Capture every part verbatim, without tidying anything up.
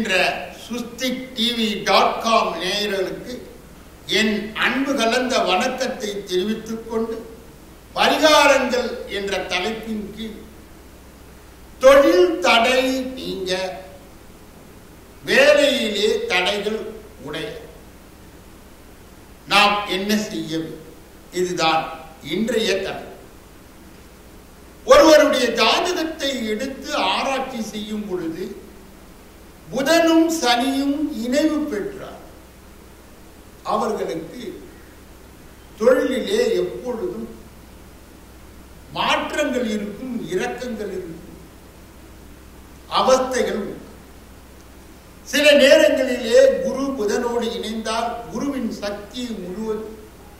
என்ற Sustik TV dot com நேயர்களுக்கு என் அன்பு கலந்த வணக்கத்தை தெரிவித்துக் கொண்டு, பரிகாரங்கள் என்ற தலைப்பின் கீழ் தொழில் தடை நீங்க, வேலையிலே தடைகள் உடைய நாம் என்ன செய்ய, இதுதான் இன்றைய தடை. ஒருவருடைய ஜாதகத்தை எடுத்து ஆராய்ச்சி செய்யும் பொழுது புதனும் சனியும் இணைவு பெற்றார். அவர்களுக்கு தொழிலிலே எப்பொழுதும் மாற்றங்கள் இருக்கும், இரக்கங்கள் இருக்கும், அவஸ்தைகள். சில நேரங்களிலே குரு புதனோடு இணைந்தால் குருவின் சக்தி முழுவதும்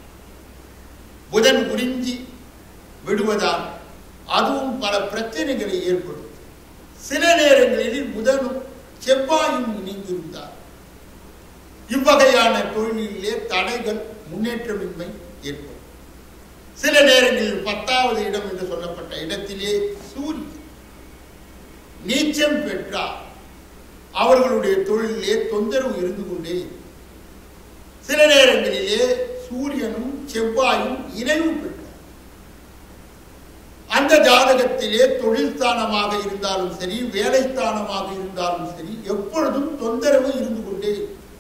புதன் உறிஞ்சி விடுவதால் அதுவும் பல பிரச்சனைகளை ஏற்படும். சில நேரங்களில் புதனும் செவ்வாயும் இணைந்திருந்தார். இவ்வகையான தொழிலிலே தடைகள், முன்னேற்றமின்மை ஏற்படும். சில நேரங்களில் பத்தாவது இடம் என்று சொல்லப்பட்ட இடத்திலே சூரியன் நீச்சம் பெற்றார். அவர்களுடைய தொழிலே தொந்தரவு இருந்து கொண்டே. சில நேரங்களிலே சூரியனும் செவ்வாயும் இணைவு பெற்றார். அந்த ஜாதகத்திலே தொழில் ஸ்தானமாக இருந்தாலும் சரி, வேலை ஸ்தானமாக இருந்தாலும் சரி, எப்பொழுதும் தொந்தரவு இருந்து கொண்டே.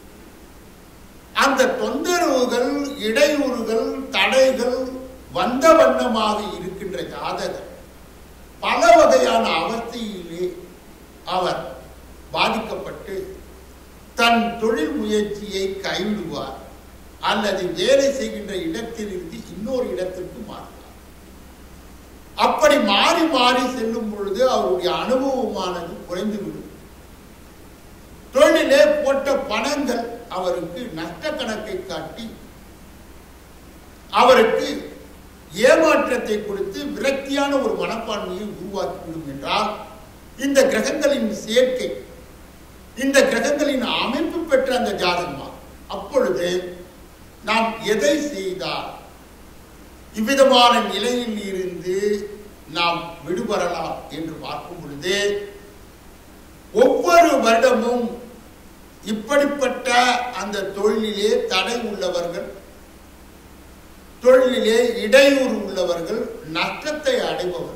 அந்த தொந்தரவுகள், இடையூறுகள், தடைகள் வந்த வண்ணமாக இருக்கின்ற ஜாதகர் பல வகையான அவஸ்தையிலே அவர் பாதிக்கப்பட்டு தன் தொழில் முயற்சியை கைவிடுவார், அல்லது வேலை செய்கின்ற இடத்திலிருந்து இன்னொரு இடத்திற்கு மாறுவார். அப்படி மாறி மாறி செல்லும் பொழுது அவருடைய அனுபவமானது குறைந்துவிடும். தொழிலே போட்ட பணங்கள் அவருக்கு நஷ்ட கணக்கை காட்டி அவருக்கு ஏமாற்றத்தை கொடுத்து விரக்தியான ஒரு மனப்பான்மையை உருவாக்கிவிடும் என்றால், இந்த கிரகங்களின் சேர்க்கை, இந்த கிரகங்களின் அமைப்பு பெற்ற அந்த ஜாதகமா, அப்பொழுது நாம் எதை செய்தால் இவ்விதமான நிலையில் இருந்து நாம் விடுபடலாம் என்று பார்க்கும் பொழுது, ஒவ்வொரு வருடமும் இப்படிப்பட்ட அந்த தொழிலிலே தடை உள்ளவர்கள், தொழிலிலே இடையூறு உள்ளவர்கள், நஷ்டத்தை அடைபவர்கள்,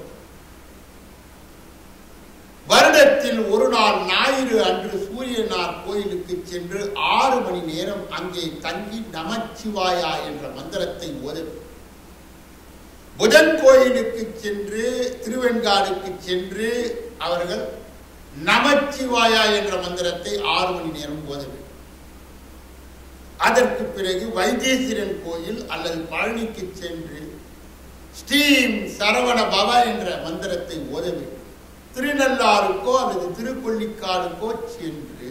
வருடத்தில் ஒரு நாள் ஞாயிறு அன்று சூரியனார் கோயிலுக்கு சென்று ஆறு மணி நேரம் அங்கே தங்கி நமச்சிவாயா என்ற மந்திரத்தை ஓத, புதன் கோயிலுக்கு சென்று, திருவெண்காடுக்கு சென்று அவர்கள் நமச்சிவாயா என்ற மந்திரத்தை ஆறு மணி நேரம் ஓத வேண்டும். அதற்கு பிறகு வைத்தீஸ்வரன் கோயில் அல்லது பழனிக்கு சென்று ஸ்ரீம் சரவண பவ என்ற மந்திரத்தை ஓத வேண்டும். திருநள்ளாறுக்கோ அல்லது திருக்கொள்ளிக்காடுக்கோ சென்று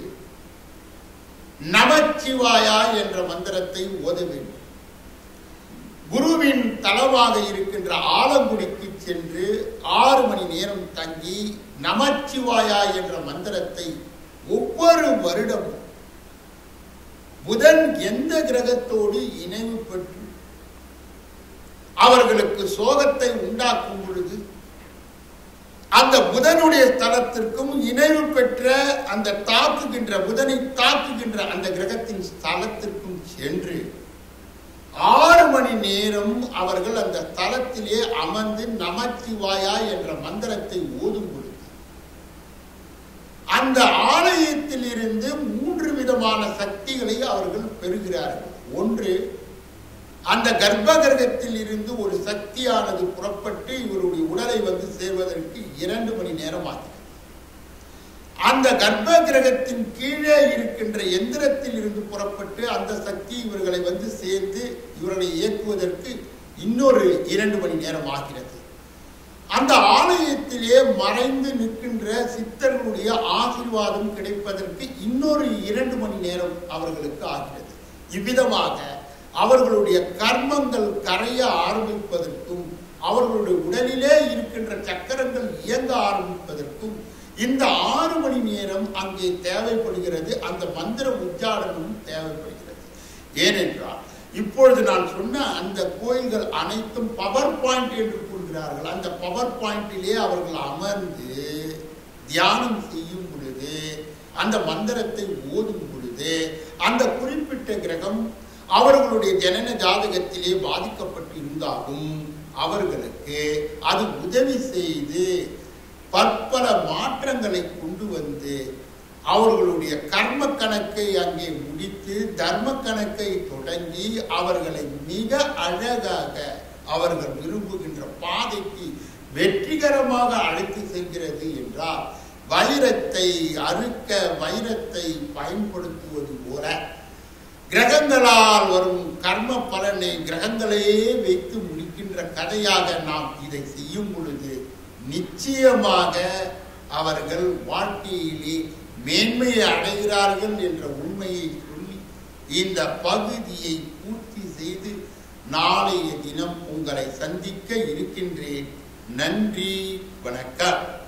நமச்சிவாயா என்ற மந்திரத்தை ஓத வேண்டும். குருவின் தலமாக இருக்கின்ற ஆலங்குடிக்கு சென்று ஆறு மணி நேரம் தங்கி நமச்சிவாயா என்ற மந்திரத்தை ஒவ்வொரு வருடமும் புதன் எந்த கிரகத்தோடு இணைவு பெற்று அவர்களுக்கு சோகத்தை உண்டாக்கும் பொழுது அந்த புதனுடைய ஸ்தலத்திற்கும் இணைவு பெற்ற அந்த தாக்குகின்ற புதனை தாக்குகின்ற அந்த கிரகத்தின் ஸ்தலத்திற்கும் சென்று ஆறு மணி நேரம் அவர்கள் அந்த ஸ்தலத்திலே அமர்ந்து நமச்சிவாயா என்ற மந்திரத்தை ஓதும் பொழுது அந்த ஆலயத்தில் இருந்து மூன்று விதமான சக்திகளை அவர்கள் பெறுகிறார்கள். ஒன்று, அந்த கர்ப்ப கிரகத்தில் இருந்து ஒரு சக்தியானது புறப்பட்டு இவருடைய உடலை வந்து சேர்வதற்கு இரண்டு மணி நேரம் ஆகிறது. அந்த கர்ப்ப கிரகத்தின் கீழே இருக்கின்ற எந்திரத்தில் இருந்து புறப்பட்டு அந்த சக்தி இவர்களை வந்து சேர்ந்து இவர்களை இயக்குவதற்கு இன்னொரு இரண்டு மணி நேரம் ஆகிறது. அந்த ஆலயத்திலே மறைந்து நிற்கின்ற சித்தர்களுடைய ஆசீர்வாதம் கிடைப்பதற்கு இன்னொரு இரண்டு மணி நேரம் அவர்களுக்கு ஆகிறது. இவ்விதமாக அவர்களுடைய கர்மங்கள் கரைய ஆரம்பிப்பதற்கும் அவர்களுடைய உடலிலே இருக்கின்ற சக்கரங்கள் இயங்க ஆரம்பிப்பதற்கும் இந்த ஆறு மணி நேரம் அங்கே தேவைப்படுகிறது. அந்த மந்திர உச்சாரணமும் தேவைப்படுகிறது. ஏனென்றால் இப்பொழுது நான் சொன்ன அந்த கோயில்கள் அனைத்தும் பவர் பாயிண்ட் என்று கூறுகிறார்கள். அந்த பவர் பாயிண்டிலே அவர்கள் அமர்ந்து தியானம் செய்யும் பொழுது அந்த மந்திரத்தை ஓதும் பொழுது அந்த குறிப்பிட்ட கிரகம் அவர்களுடைய ஜனன ஜாதகத்திலே பாதிக்கப்பட்டு இருந்தாலும் அவர்களுக்கு அது உதவி செய்து பற்பல மாற்றங்களை கொண்டு வந்து அவர்களுடைய கர்ம கணக்கை அங்கே முடித்து தர்ம கணக்கை தொடங்கி அவர்களை மிக அழகாக அவர்கள் விரும்புகின்ற பாதைக்கு வெற்றிகரமாக அழைத்து செல்கிறது என்றால் வைரத்தை அறுக்க வைரத்தை பயன்படுத்துவது போல கிரகங்களால் வரும் கர்ம பலனை கிரகங்களையே வைத்து முடிக்கின்ற கதையாக நாம் இதை செய்யும் பொழுது நிச்சயமாக அவர்கள் வாழ்க்கையிலே மேன்மையை அடைகிறார்கள் என்ற உண்மையை சொல்லி இந்த பகுதியை பூர்த்தி செய்து நாளைய தினம் உங்களை சந்திக்க இருக்கின்றேன். நன்றி, வணக்கம்.